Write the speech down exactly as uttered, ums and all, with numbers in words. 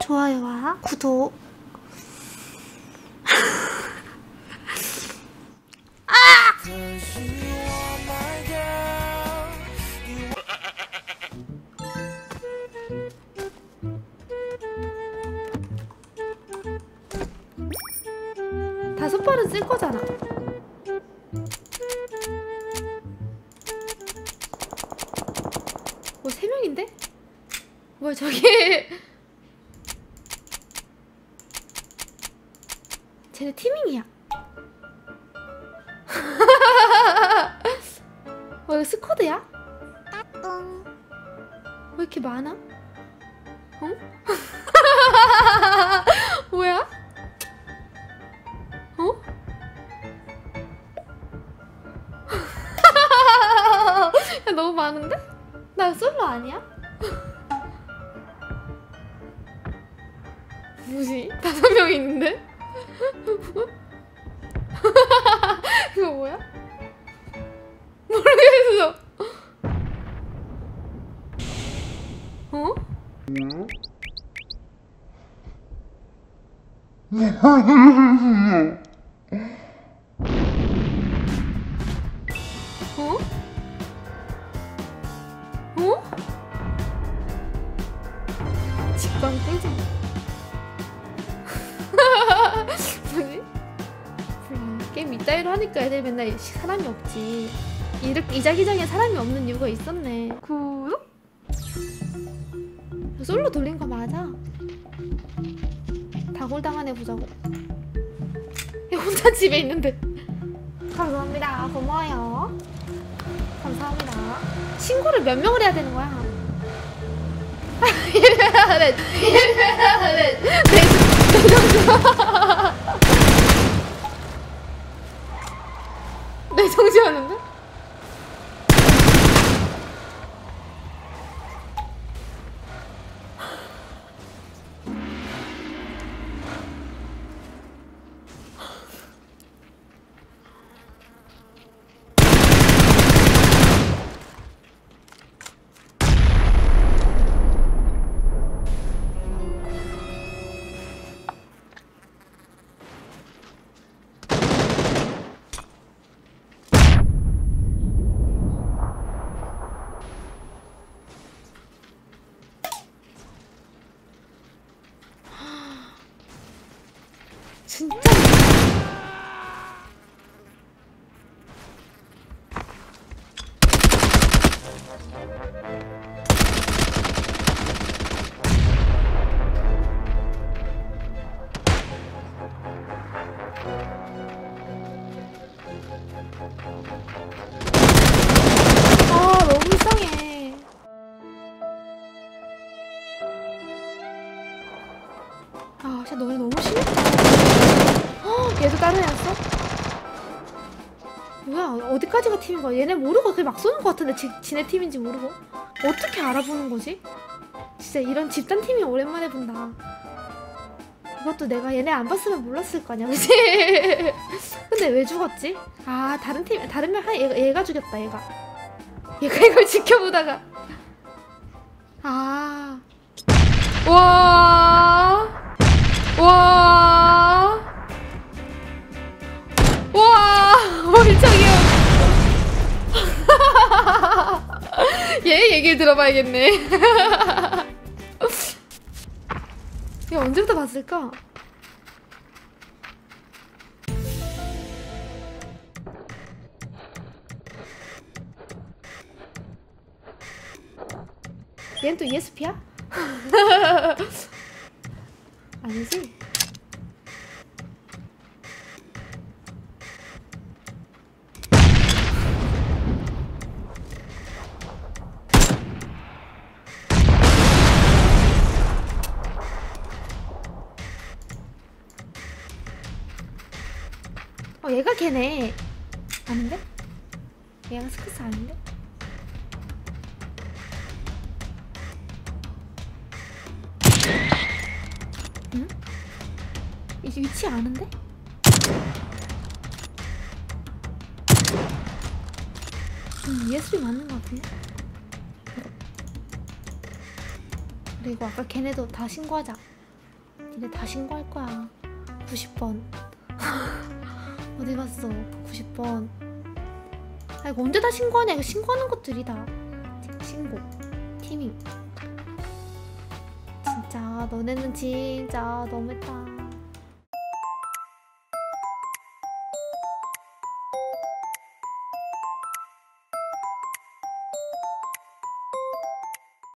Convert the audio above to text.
좋아요와 구독. 아! 다섯 발은 쓸 거잖아. 뭐 세 명인데? 뭐야 저게? 쟤네 티밍이야. 어, 이거 스쿼드야? 왜 이렇게 많아? 어? 뭐야? 어? 야, 너무 많은데? 나 솔로 아니야? 뭐지? 다섯 명 있는데? 이거 뭐야? 모르겠어. 어? 어? 어? 직관 꿀잼. 뭐지? 게임 이따위로 하니까 애들 맨날 사람이 없지. 이렇게 이자기장에 사람이 없는 이유가 있었네. 구독? 솔로 돌린 거 맞아? 다골당한 애 보자고. 얘 혼자 집에 있는데. 감사합니다. 고마워요. 감사합니다. 신고를 몇 명을 해야 되는 거야? 네. 네. 내 정지하는데? 진짜 아 너무 이상해. 아 진짜 너네 너무 심했다. 얘도 다른 애였어? 뭐야 어디까지가 팀인 거야? 얘네 모르고 그냥 막 쏘는 거 같은데 지, 지네 팀인지 모르고? 어떻게 알아보는 거지? 진짜 이런 집단 팀이 오랜만에 본다. 이것도 내가 얘네 안 봤으면 몰랐을 거냐 그치? 근데 왜 죽었지? 아 다른 팀 다른 명 한 얘가, 얘가 죽였다 얘가. 얘가 이걸 지켜보다가 아 와 와 와 멀쩡해요. 얘 얘기를 들어봐야겠네. 얘 언제부터 봤을까? 얘는 또 이에스피야? 아니지? 어 얘가 걔네. 아닌데? 얘가 스크스 아닌데? 응? 이제 위치 아는데? 음, 이에스피 맞는 것 같은데? 그리고 아까 걔네도 다 신고하자. 니네 다 신고할 거야. 구십 번. 어디 갔어? 구십 번. 아 이거 언제 다 신고하냐. 이거 신고하는 것들이다. 신고. 티밍. 진짜 너네는 진짜 너무했다.